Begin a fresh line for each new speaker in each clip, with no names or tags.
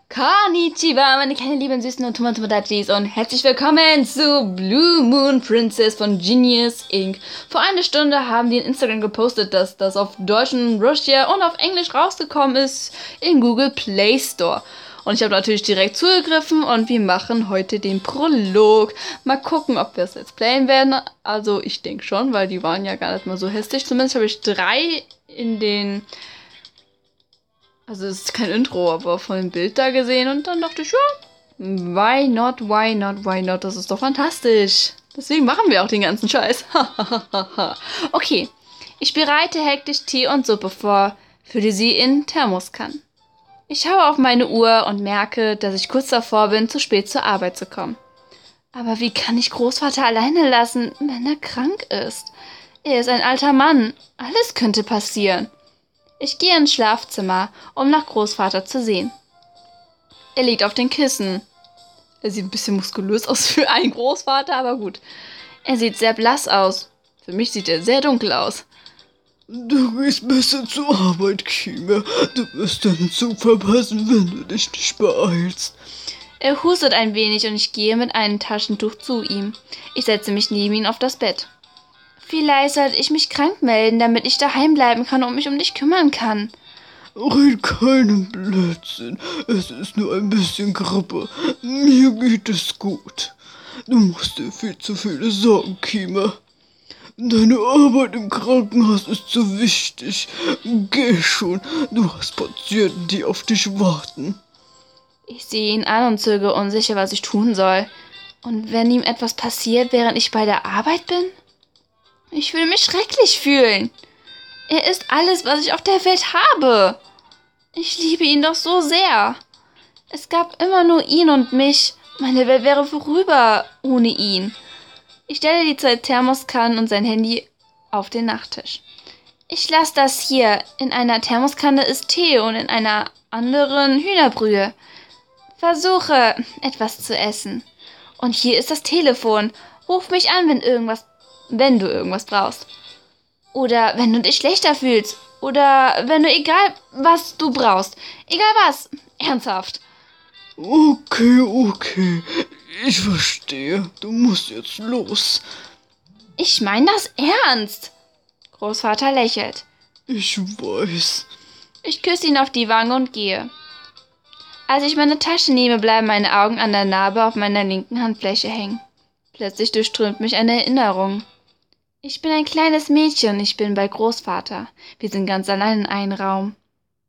Konnichiwa, meine kleinen lieben süßen und Tomatodachis und herzlich willkommen zu Blue Moon Princess von Genius Inc. Vor einer Stunde haben die in Instagram gepostet, dass das auf Deutsch in Russia und auf Englisch rausgekommen ist in Google Play Store. Und ich habe natürlich direkt zugegriffen und wir machen heute den Prolog. Mal gucken, ob wir es jetzt playen werden. Also ich denke schon, weil die waren ja gar nicht mal so hässlich. Zumindest habe ich 3 in den... Also es ist kein Intro, aber von dem Bild da gesehen und dann dachte ich, ja, why not, why not, why not, das ist doch fantastisch. Deswegen machen wir auch den ganzen Scheiß. Okay, ich bereite hektisch Tee und Suppe vor, fülle sie in Thermoskannen. Ich schaue auf meine Uhr und merke, dass ich kurz davor bin, zu spät zur Arbeit zu kommen. Aber wie kann ich Großvater alleine lassen, wenn er krank ist? Er ist ein alter Mann, alles könnte passieren. Ich gehe ins Schlafzimmer, um nach Großvater zu sehen. Er liegt auf den Kissen. Er sieht ein bisschen muskulös aus für einen Großvater, aber gut. Er sieht sehr blass aus. Für mich sieht er sehr dunkel aus.
Du gehst besser zur Arbeit, Kime. Du wirst deinen Zug verpassen, wenn du dich nicht beeilst.
Er hustet ein wenig und ich gehe mit einem Taschentuch zu ihm. Ich setze mich neben ihn auf das Bett. Vielleicht sollte ich mich krank melden, damit ich daheim bleiben kann und mich um dich kümmern kann.
Red keinen Blödsinn. Es ist nur ein bisschen Grippe. Mir geht es gut. Du machst dir viel zu viele Sorgen, Kime. Deine Arbeit im Krankenhaus ist so wichtig. Geh schon. Du hast Patienten, die auf dich warten.
Ich sehe ihn an und zögere unsicher, was ich tun soll. Und wenn ihm etwas passiert, während ich bei der Arbeit bin? Ich würde mich schrecklich fühlen. Er ist alles, was ich auf der Welt habe. Ich liebe ihn doch so sehr. Es gab immer nur ihn und mich. Meine Welt wäre vorüber ohne ihn. Ich stelle die 2 Thermoskannen und sein Handy auf den Nachttisch. Ich lasse das hier. In einer Thermoskanne ist Tee und in einer anderen Hühnerbrühe. Versuche, etwas zu essen. Und hier ist das Telefon. Ruf mich an, wenn du irgendwas brauchst. Oder wenn du dich schlechter fühlst. Oder wenn du egal was du brauchst. Egal was. Ernsthaft.
Okay. Ich verstehe. Du musst jetzt los.
Ich meine das ernst. Großvater lächelt.
Ich weiß.
Ich küsse ihn auf die Wange und gehe. Als ich meine Tasche nehme, bleiben meine Augen an der Narbe auf meiner linken Handfläche hängen. Plötzlich durchströmt mich eine Erinnerung. Ich bin ein kleines Mädchen, ich bin bei Großvater. Wir sind ganz allein in einem Raum.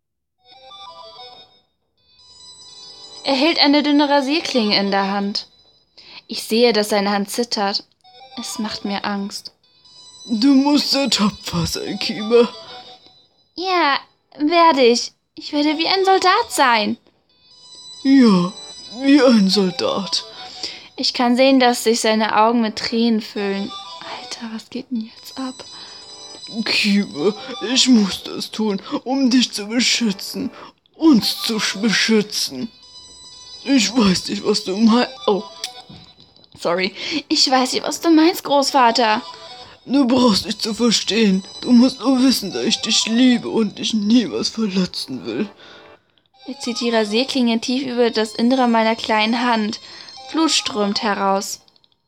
Er hält eine dünne Rasierklinge in der Hand. Ich sehe, dass seine Hand zittert. Es macht mir Angst.
Du musst sehr tapfer sein, Kime.
Ja, werde ich. Ich werde wie ein Soldat sein.
Ja, wie ein Soldat.
Ich kann sehen, dass sich seine Augen mit Tränen füllen. Alter, was geht denn jetzt ab?
Kime, ich muss das tun, um dich zu beschützen. Uns zu beschützen. Ich weiß nicht, was du meinst. Oh.
Sorry. Ich weiß nicht, was du meinst, Großvater.
Du brauchst nicht zu verstehen. Du musst nur wissen, dass ich dich liebe und dich niemals verletzen will.
Er zieht die Rasierklinge tief über das Innere meiner kleinen Hand. Blut strömt heraus.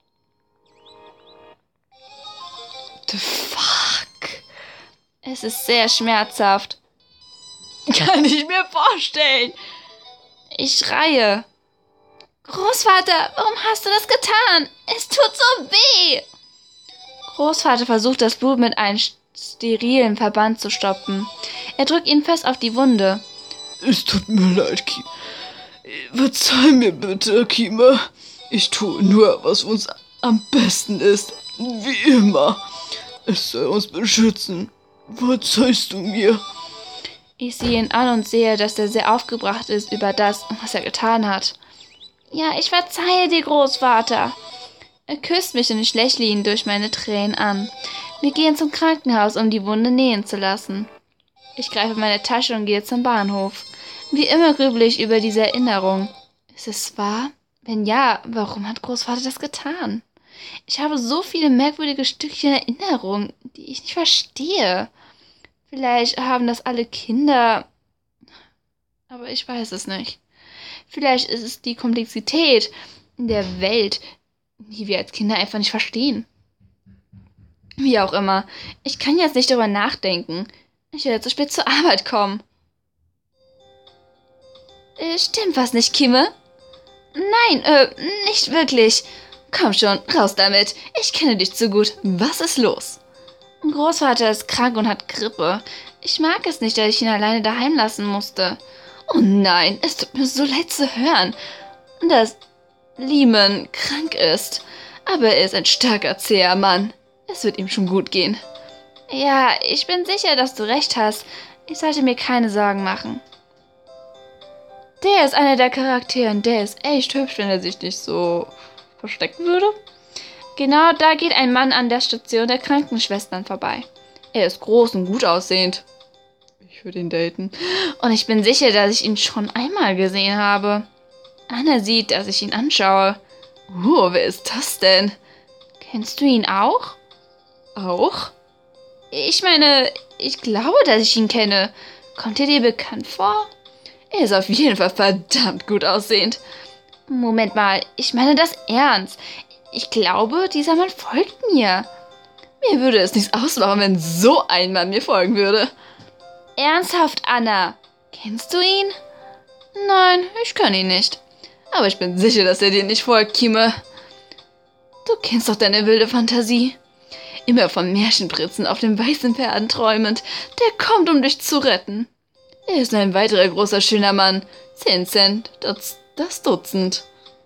The fuck? Es ist sehr schmerzhaft. Kann ich mir vorstellen. Ich schreie. Großvater, warum hast du das getan? Es tut so weh. Großvater versucht, das Blut mit einem sterilen Verband zu stoppen. Er drückt ihn fest auf die Wunde.
Es tut mir leid, Kime. Verzeih mir bitte, Kime. Ich tue nur, was uns am besten ist. Wie immer. Es soll uns beschützen. Verzeihst du mir?
Ich sehe ihn an und sehe, dass er sehr aufgebracht ist über das, was er getan hat. Ja, ich verzeihe dir, Großvater. Er küsst mich und ich lächle ihn durch meine Tränen an. Wir gehen zum Krankenhaus, um die Wunde nähen zu lassen. Ich greife meine Tasche und gehe zum Bahnhof. Wie immer grüble ich über diese Erinnerung. Ist es wahr? Wenn ja, warum hat Großvater das getan? Ich habe so viele merkwürdige Stückchen Erinnerung, die ich nicht verstehe. Vielleicht haben das alle Kinder, aber ich weiß es nicht. Vielleicht ist es die Komplexität in der Welt, die wir als Kinder einfach nicht verstehen. Wie auch immer, ich kann jetzt nicht darüber nachdenken. Ich werde zu spät zur Arbeit kommen. Stimmt was nicht, Kimme? Nein, nicht wirklich. Komm schon, raus damit. Ich kenne dich zu gut. Was ist los? Großvater ist krank und hat Grippe. Ich mag es nicht, dass ich ihn alleine daheim lassen musste. Oh nein, es tut mir so leid zu hören, dass Lehman krank ist. Aber er ist ein starker, zäher Mann. Es wird ihm schon gut gehen. Ja, ich bin sicher, dass du recht hast. Ich sollte mir keine Sorgen machen. Der ist einer der Charaktere, der ist echt hübsch, wenn er sich nicht so verstecken würde. Genau da geht ein Mann an der Station der Krankenschwestern vorbei. Er ist groß und gut aussehend. Ich würde ihn daten. Und ich bin sicher, dass ich ihn schon einmal gesehen habe. Anna sieht, dass ich ihn anschaue. Wer ist das denn? Kennst du ihn auch? Auch? Ich meine, ich glaube, dass ich ihn kenne. Kommt er dir bekannt vor? Er ist auf jeden Fall verdammt gut aussehend. Moment mal, ich meine das ernst. Ich glaube, dieser Mann folgt mir. Mir würde es nichts ausmachen, wenn so ein Mann mir folgen würde. Ernsthaft, Anna? Kennst du ihn? Nein, ich kenne ihn nicht. Aber ich bin sicher, dass er dir nicht folgt, Kime. Du kennst doch deine wilde Fantasie. Immer von Märchenprinzen auf dem weißen Pferden träumend. Der kommt, um dich zu retten. Er ist ein weiterer großer, schöner Mann. 10 Cent, das Dutzend.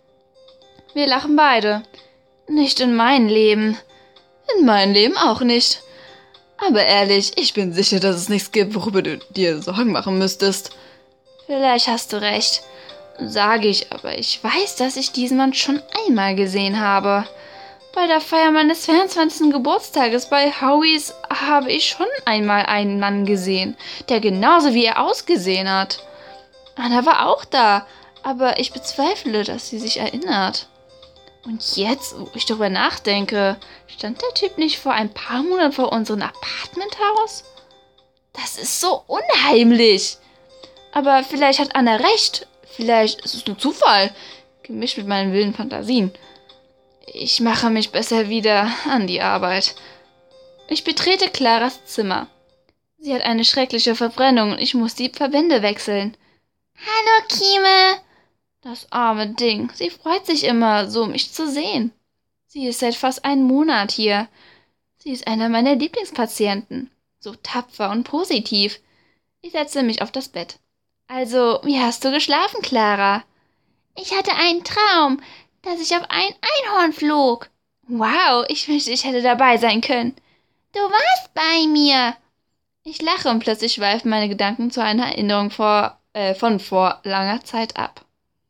Wir lachen beide. Nicht in mein Leben. In mein Leben auch nicht. Aber ehrlich, ich bin sicher, dass es nichts gibt, worüber du dir Sorgen machen müsstest. Vielleicht hast du recht. Sage ich, aber ich weiß, dass ich diesen Mann schon einmal gesehen habe. Bei der Feier meines 24. Geburtstages bei Howies habe ich schon einmal einen Mann gesehen, der genauso wie er ausgesehen hat. Anna war auch da, aber ich bezweifle, dass sie sich erinnert. Und jetzt, wo ich darüber nachdenke, stand der Typ nicht vor ein paar Monaten vor unserem Apartmenthaus? Das ist so unheimlich. Aber vielleicht hat Anna recht. Vielleicht ist es nur Zufall, gemischt mit meinen wilden Fantasien. Ich mache mich besser wieder an die Arbeit. Ich betrete Claras Zimmer. Sie hat eine schreckliche Verbrennung und ich muss die Verbände wechseln. Hallo, Kime. Das arme Ding. Sie freut sich immer, so mich zu sehen. Sie ist seit fast einem Monat hier. Sie ist einer meiner Lieblingspatienten. So tapfer und positiv. Ich setze mich auf das Bett. Also, wie hast du geschlafen, Clara? Ich hatte einen Traum, dass ich auf ein Einhorn flog. Wow, ich wünschte, ich hätte dabei sein können. Du warst bei mir. Ich lache und plötzlich schweifen meine Gedanken zu einer Erinnerung von vor langer Zeit ab.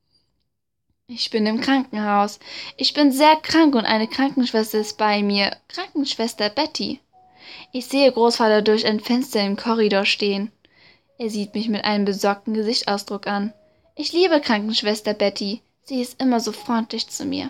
Ich bin im Krankenhaus. Ich bin sehr krank und eine Krankenschwester ist bei mir. Krankenschwester Betty. Ich sehe Großvater durch ein Fenster im Korridor stehen. Er sieht mich mit einem besorgten Gesichtsausdruck an. Ich liebe Krankenschwester Betty. Sie ist immer so freundlich zu mir.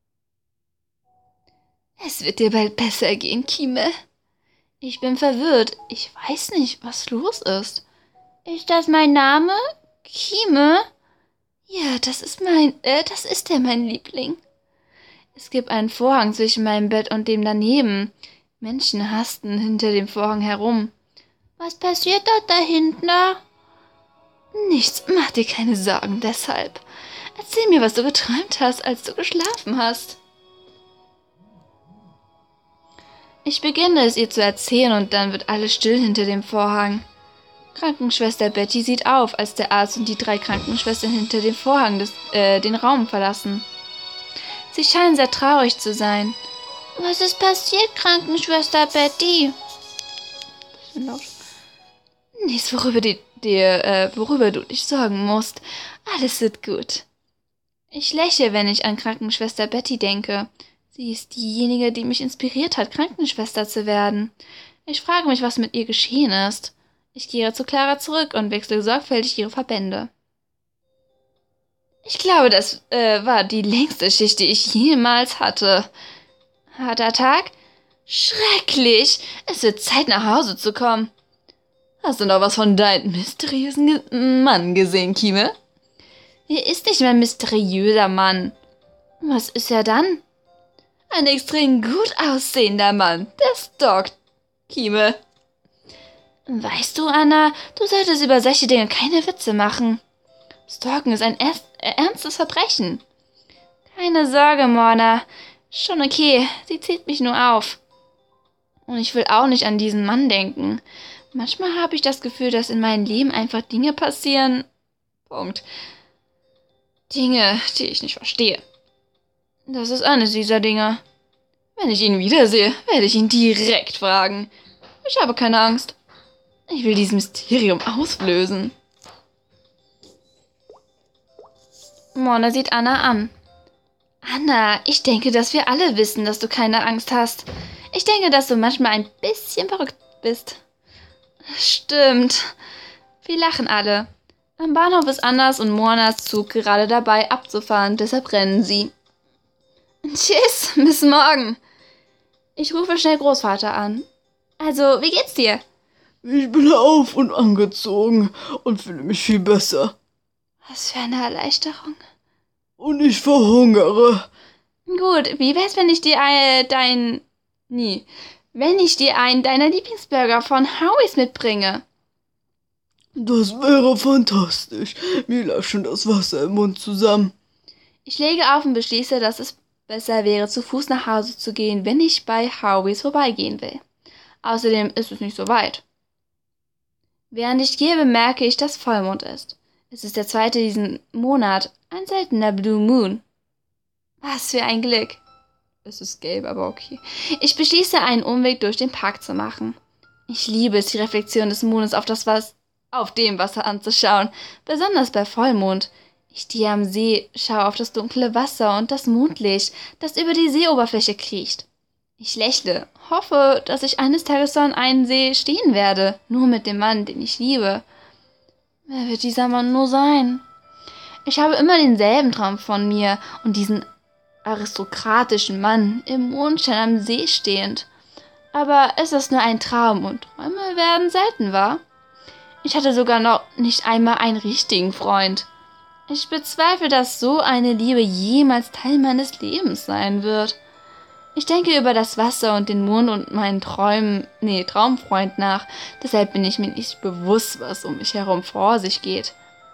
Es wird dir bald besser gehen, Kime. Ich bin verwirrt. Ich weiß nicht, was los ist. Ist das mein Name? Kime? Ja, das ist mein Liebling. Es gibt einen Vorhang zwischen meinem Bett und dem daneben. Menschen hasten hinter dem Vorhang herum. Was passiert dort dahinter? Nichts, mach dir keine Sorgen deshalb. Erzähl mir, was du geträumt hast, als du geschlafen hast. Ich beginne es ihr zu erzählen und dann wird alles still hinter dem Vorhang. Krankenschwester Betty sieht auf, als der Arzt und die 3 Krankenschwestern hinter dem Vorhang den Raum verlassen. Sie scheinen sehr traurig zu sein. Was ist passiert, Krankenschwester Betty? Bisschen laut. Nichts, worüber du dich sorgen musst. Alles wird gut. Ich lächle, wenn ich an Krankenschwester Betty denke. Sie ist diejenige, die mich inspiriert hat, Krankenschwester zu werden. Ich frage mich, was mit ihr geschehen ist. Ich gehe zu Clara zurück und wechsle sorgfältig ihre Verbände. Ich glaube, das war die längste Schicht, die ich jemals hatte. Harter Tag? Schrecklich! Es wird Zeit, nach Hause zu kommen. Hast du noch was von deinem mysteriösen Mann gesehen, Kime? Er ist nicht mehr ein mysteriöser Mann. Was ist er dann? Ein extrem gut aussehender Mann. Der stalkt Kime. Weißt du, Anna, du solltest über solche Dinge keine Witze machen. Stalken ist ein ernstes Verbrechen. Keine Sorge, Mona. Schon okay, sie zieht mich nur auf. Und ich will auch nicht an diesen Mann denken. Manchmal habe ich das Gefühl, dass in meinem Leben einfach Dinge passieren. Punkt. Dinge, die ich nicht verstehe. Das ist eines dieser Dinge. Wenn ich ihn wiedersehe, werde ich ihn direkt fragen. Ich habe keine Angst. Ich will dieses Mysterium auflösen. Mona sieht Anna an. Anna, ich denke, dass wir alle wissen, dass du keine Angst hast. Ich denke, dass du manchmal ein bisschen verrückt bist. Stimmt. Wir lachen alle. Am Bahnhof ist Annas und Monas Zug gerade dabei abzufahren, deshalb rennen sie. Tschüss, bis morgen. Ich rufe schnell Großvater an. Also, wie geht's dir?
Ich bin auf und angezogen und fühle mich viel besser.
Was für eine Erleichterung.
Und ich verhungere.
Gut, wie wär's, wenn ich dir einen deiner Lieblingsburger von Howie's mitbringe?
Das wäre fantastisch. Mir läuft schon das Wasser im Mund zusammen.
Ich lege auf und beschließe, dass es besser wäre, zu Fuß nach Hause zu gehen, wenn ich bei Howie's vorbeigehen will. Außerdem ist es nicht so weit. Während ich gehe, bemerke ich, dass Vollmond ist. Es ist der 2. diesen Monat, ein seltener Blue Moon. Was für ein Glück. Es ist gelb, aber okay. Ich beschließe, einen Umweg durch den Park zu machen. Ich liebe es, die Reflexion des Mondes auf dem Wasser anzuschauen, besonders bei Vollmond. Ich stehe am See, schaue auf das dunkle Wasser und das Mondlicht, das über die Seeoberfläche kriecht. Ich lächle, hoffe, dass ich eines Tages so an einem See stehen werde, nur mit dem Mann, den ich liebe. Wer wird dieser Mann nur sein? Ich habe immer denselben Traum von mir und diesen aristokratischen Mann im Mondschein am See stehend. Aber es ist nur ein Traum und Träume werden selten wahr. Ich hatte sogar noch nicht einmal einen richtigen Freund. Ich bezweifle, dass so eine Liebe jemals Teil meines Lebens sein wird. Ich denke über das Wasser und den Mond und meinen Traumfreund nach. Deshalb bin ich mir nicht bewusst, was um mich herum vor sich geht.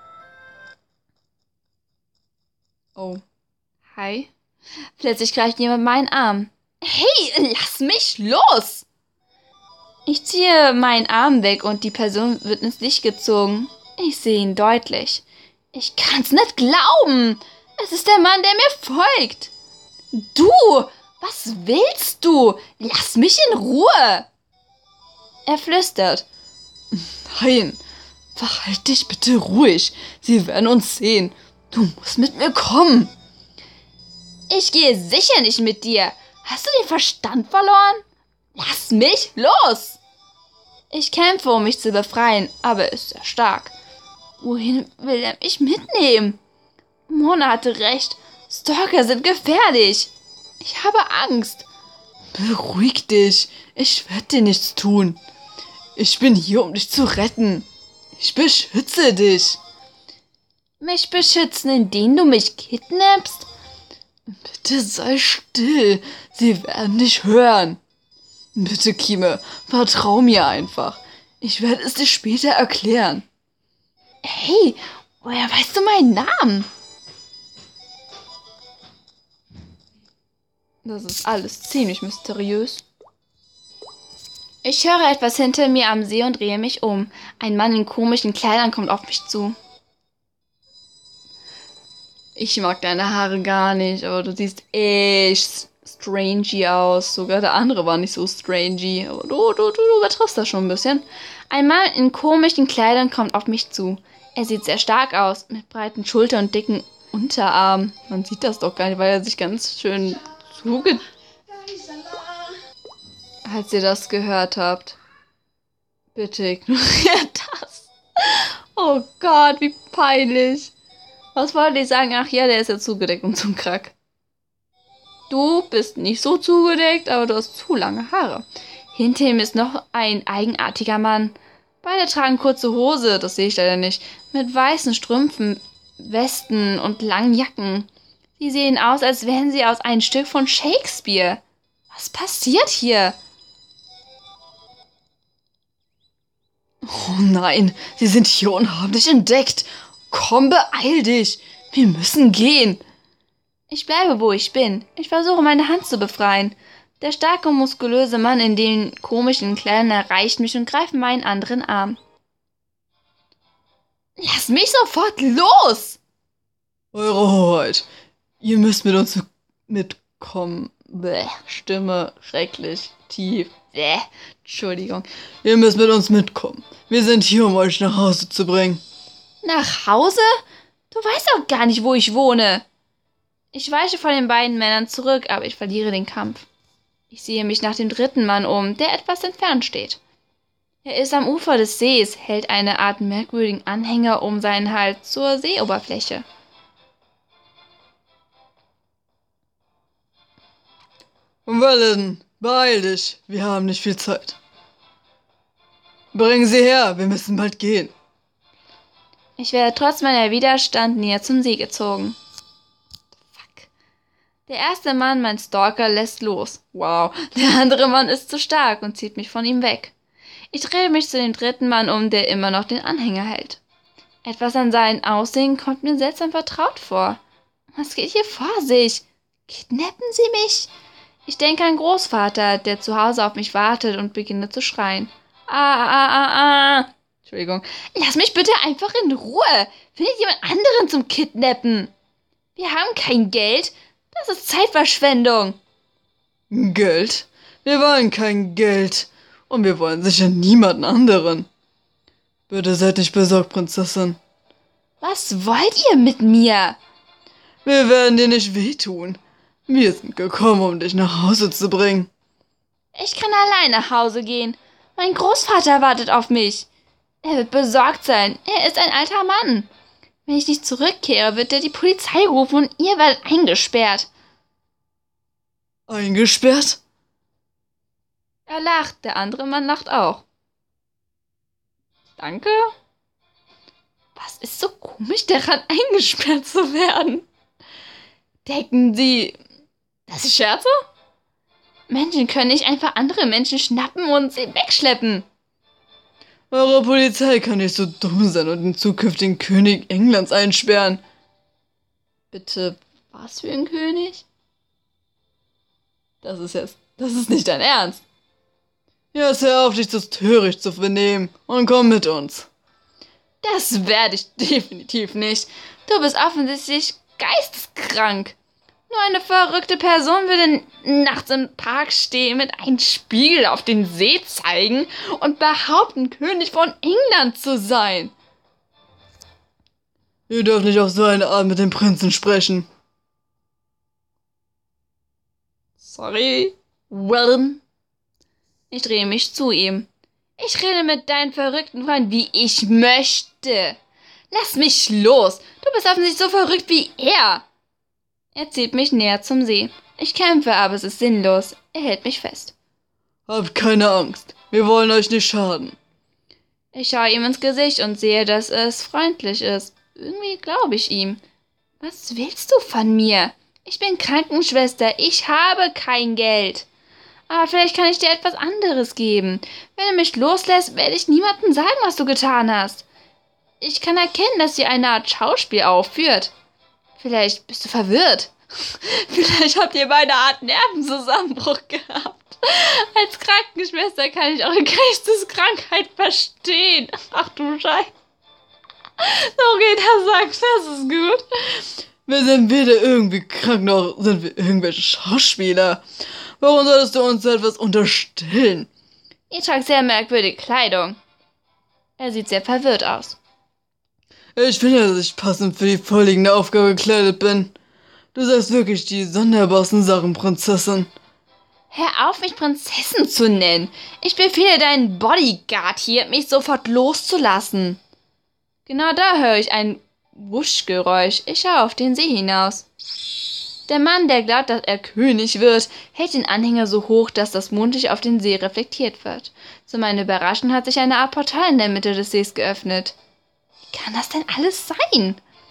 Oh. Hi. Plötzlich greift jemand meinen Arm. Hey, lass mich los! Ich ziehe meinen Arm weg und die Person wird ins Licht gezogen. Ich sehe ihn deutlich. Ich kann's nicht glauben! Es ist der Mann, der mir folgt! Du! Was willst du? Lass mich in Ruhe! Er flüstert.
Nein, verhalt dich bitte ruhig. Sie werden uns sehen. Du musst mit mir kommen.
Ich gehe sicher nicht mit dir. Hast du den Verstand verloren? Lass mich los! Ich kämpfe, um mich zu befreien, aber er ist sehr stark. Wohin will er mich mitnehmen? Mona hatte recht. Stalker sind gefährlich. Ich habe Angst.
Beruhig dich. Ich werde dir nichts tun. Ich bin hier, um dich zu retten. Ich beschütze dich.
Mich beschützen, indem du mich kidnappst?
Bitte sei still. Sie werden dich hören. Bitte, Kime, vertrau mir einfach. Ich werde es dir später erklären.
Hey, woher weißt du meinen Namen? Das ist alles ziemlich mysteriös. Ich höre etwas hinter mir am See und drehe mich um. Ein Mann in komischen Kleidern kommt auf mich zu. Ich mag deine Haare gar nicht, aber du siehst echt strangy aus. Sogar der andere war nicht so strangy, aber du übertriffst das schon ein bisschen. Ein Mann in komischen Kleidern kommt auf mich zu. Er sieht sehr stark aus, mit breiten Schultern und dicken Unterarmen. Man sieht das doch gar nicht, weil er sich ganz schön Als ihr das gehört habt, bitte ignoriert das. Oh Gott, wie peinlich. Was wollte ich sagen? Ach ja, der ist ja zugedeckt und zum Krack. Du bist nicht so zugedeckt, aber du hast zu lange Haare. Hinter ihm ist noch ein eigenartiger Mann. Beide tragen kurze Hose, das sehe ich leider nicht, mit weißen Strümpfen. Westen und langen Jacken. Sie sehen aus, als wären sie aus einem Stück von Shakespeare. Was passiert hier?
Oh nein, sie sind hier und haben dich entdeckt. Komm, beeil dich. Wir müssen gehen.
Ich bleibe, wo ich bin. Ich versuche, meine Hand zu befreien. Der starke, muskulöse Mann in den komischen Kleidern erreicht mich und greift meinen anderen Arm. Lass mich sofort los!
Eure Hoheit, ihr müsst mit uns mitkommen. Bäh, Stimme schrecklich, tief. Bäh, Entschuldigung. Ihr müsst mit uns mitkommen. Wir sind hier, um euch nach Hause zu bringen.
Nach Hause? Du weißt auch gar nicht, wo ich wohne. Ich weiche vor den beiden Männern zurück, aber ich verliere den Kampf. Ich sehe mich nach dem dritten Mann um, der etwas entfernt steht. Er ist am Ufer des Sees, hält eine Art merkwürdigen Anhänger um seinen Hals zur Seeoberfläche.
Wellen, beeil dich, wir haben nicht viel Zeit. Bring sie her, wir müssen bald gehen.
Ich werde trotz meiner Widerstand näher zum See gezogen. Fuck. Der erste Mann, mein Stalker, lässt los. Wow, der andere Mann ist zu stark und zieht mich von ihm weg. Ich drehe mich zu dem dritten Mann um, der immer noch den Anhänger hält. Etwas an seinem Aussehen kommt mir seltsam vertraut vor. Was geht hier vor sich? Kidnappen Sie mich? Ich denke an Großvater, der zu Hause auf mich wartet und beginne zu schreien. Entschuldigung. Lass mich bitte einfach in Ruhe. Findet jemand anderen zum Kidnappen? Wir haben kein Geld. Das ist Zeitverschwendung.
Geld? Wir wollen kein Geld. Und wir wollen sicher niemanden anderen. Bitte seid nicht besorgt, Prinzessin.
Was wollt ihr mit mir?
Wir werden dir nicht wehtun. Wir sind gekommen, um dich nach Hause zu bringen.
Ich kann allein nach Hause gehen. Mein Großvater wartet auf mich. Er wird besorgt sein. Er ist ein alter Mann. Wenn ich nicht zurückkehre, wird er die Polizei rufen und ihr werdet eingesperrt.
Eingesperrt?
Er lacht, der andere Mann lacht auch. Danke. Was ist so komisch daran, eingesperrt zu werden? Denken Sie, dass ich scherze? Menschen können nicht einfach andere Menschen schnappen und sie wegschleppen.
Eure Polizei kann nicht so dumm sein und den zukünftigen König Englands einsperren.
Bitte, was für ein König?
Das ist nicht dein Ernst. Jetzt hör auf, dich das töricht zu vernehmen und komm mit uns.
Das werde ich definitiv nicht. Du bist offensichtlich geisteskrank. Nur eine verrückte Person würde nachts im Park stehen, mit einem Spiegel auf den See zeigen und behaupten, König von England zu sein.
Ihr dürft nicht auf so eine Art mit dem Prinzen sprechen.
Sorry, Willem. Ich drehe mich zu ihm. Ich rede mit deinen verrückten Freunden, wie ich möchte. Lass mich los. Du bist offensichtlich so verrückt wie er. Er zieht mich näher zum See. Ich kämpfe, aber es ist sinnlos. Er hält mich fest.
Habt keine Angst. Wir wollen euch nicht schaden.
Ich schaue ihm ins Gesicht und sehe, dass es freundlich ist. Irgendwie glaube ich ihm. Was willst du von mir? Ich bin Krankenschwester. Ich habe kein Geld. Aber vielleicht kann ich dir etwas anderes geben. Wenn du mich loslässt, werde ich niemandem sagen, was du getan hast. Ich kann erkennen, dass sie eine Art Schauspiel aufführt. Vielleicht bist du verwirrt. Vielleicht habt ihr beide Art Nervenzusammenbruch gehabt. Als Krankenschwester kann ich eure Geisteskrankheit verstehen. Ach du Scheiße. Okay, das ist gut.
Wir sind weder irgendwie krank, noch sind wir irgendwelche Schauspieler. Warum solltest du uns so etwas unterstellen?
Ihr tragt sehr merkwürdige Kleidung. Er sieht sehr verwirrt aus.
Ich finde, dass ich passend für die vorliegende Aufgabe gekleidet bin. Du sagst wirklich die sonderbarsten Sachen, Prinzessin.
Hör auf, mich Prinzessin zu nennen. Ich befehle deinen Bodyguard hier, mich sofort loszulassen. Genau da höre ich ein Wuschgeräusch. Ich schaue auf den See hinaus. Der Mann, der glaubt, dass er König wird, hält den Anhänger so hoch, dass das Mondlicht auf den See reflektiert wird. Zu meiner Überraschung hat sich eine Art Portal in der Mitte des Sees geöffnet. Wie kann das denn alles sein?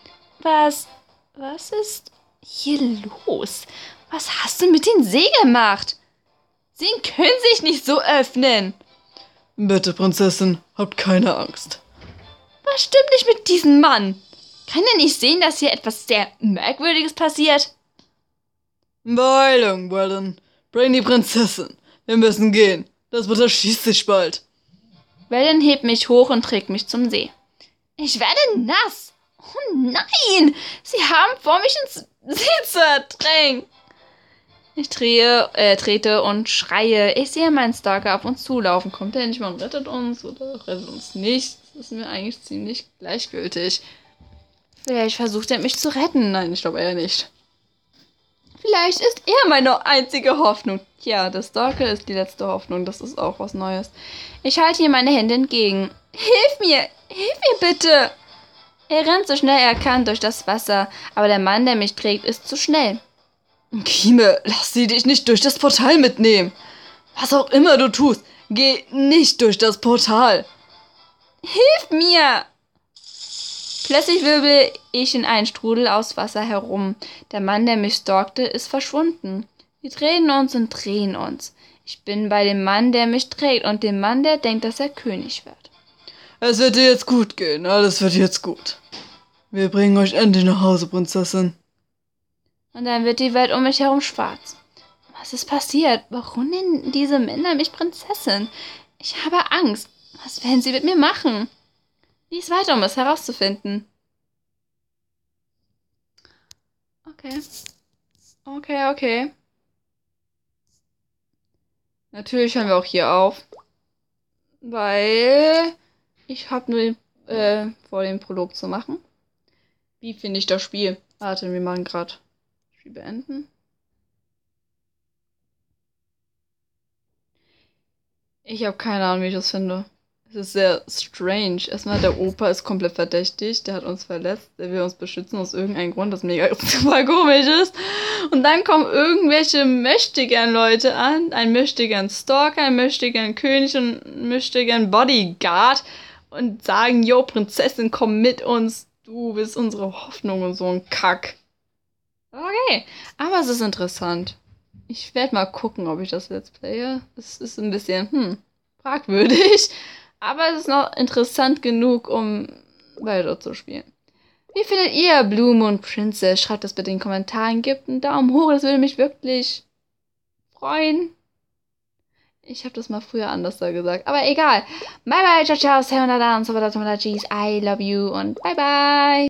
Was ist hier los? Was hast du mit dem See gemacht? Sie können sich nicht so öffnen.
Bitte, Prinzessin, habt keine Angst.
Was stimmt nicht mit diesem Mann? Kann er nicht sehen, dass hier etwas sehr Merkwürdiges passiert?
Beeilung, Weldon. Bring die Prinzessin. Wir müssen gehen. Das Wetter schießt sich bald.
Weldon hebt mich hoch und trägt mich zum See. Ich werde nass. Oh nein! Sie haben vor, mich ins See zu ertränken. Ich trete und schreie. Ich sehe meinen Stalker auf uns zulaufen. Kommt er nicht mal und rettet uns oder rettet uns nicht? Das ist mir eigentlich ziemlich gleichgültig. Vielleicht versucht er mich zu retten. Nein, ich glaube eher nicht. Vielleicht ist er meine einzige Hoffnung. Tja, der Stalker ist die letzte Hoffnung. Das ist auch was Neues. Ich halte ihm meine Hände entgegen. Hilf mir bitte! Er rennt so schnell er kann durch das Wasser, aber der Mann, der mich trägt, ist zu schnell.
Kime, lass sie dich nicht durch das Portal mitnehmen. Was auch immer du tust, geh nicht durch das Portal.
Hilf mir! Plötzlich wirbel ich in einen Strudel aus Wasser herum. Der Mann, der mich stalkte, ist verschwunden. Wir drehen uns und drehen uns. Ich bin bei dem Mann, der mich trägt, und dem Mann, der denkt, dass er König wird.
Es wird dir jetzt gut gehen, alles wird jetzt gut. Wir bringen euch endlich nach Hause, Prinzessin.
Und dann wird die Welt um mich herum schwarz. Was ist passiert? Warum nennen diese Männer mich Prinzessin? Ich habe Angst. Was werden sie mit mir machen? Lies weiter, um es herauszufinden. Okay. Natürlich hören wir auch hier auf. Weil ich habe nur vor, den Prolog zu machen. Wie finde ich das Spiel? Warte, wir machen gerade Spiel beenden. Ich habe keine Ahnung, wie ich das finde. Es ist sehr strange. Erstmal, der Opa ist komplett verdächtig. Der hat uns verletzt. Der will uns beschützen aus irgendeinem Grund, das mega super komisch ist. Und dann kommen irgendwelche Möchtegern-Leute an. Ein Möchtegern-Stalker, ein Möchtegern-König und ein Möchtegern-Bodyguard. Und sagen, yo, Prinzessin, komm mit uns. Du bist unsere Hoffnung und so ein Kack. Okay, aber es ist interessant. Ich werde mal gucken, ob ich das Let's Playe. Es ist ein bisschen, fragwürdig. Aber es ist noch interessant genug, um weiter zu spielen. Wie findet ihr Blue Moon Princess? Schreibt das bitte in den Kommentaren. Gebt einen Daumen hoch, das würde mich wirklich freuen. Ich habe das mal früher anders da gesagt. Aber egal. Bye bye, ciao, ciao, sayonara und so weiter, I love you und bye bye.